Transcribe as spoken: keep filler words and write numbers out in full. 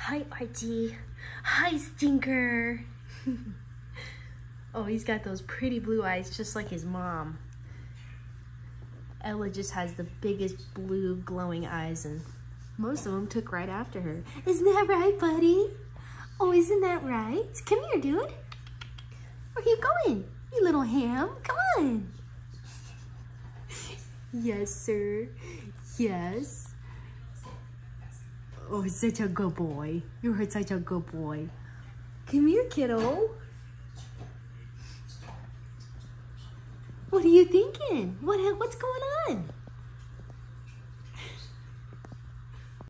Hi, Archie. Hi, Stinker. Oh, he's got those pretty blue eyes just like his mom. Ella just has the biggest blue glowing eyes, and most of them took right after her. Isn't that right, buddy? Oh, isn't that right? Come here, dude. Where are you going, you little ham? Come on. Yes, sir. Yes. Oh, such a good boy. You're such a good boy. Come here, kiddo. What are you thinking? What, what's going on?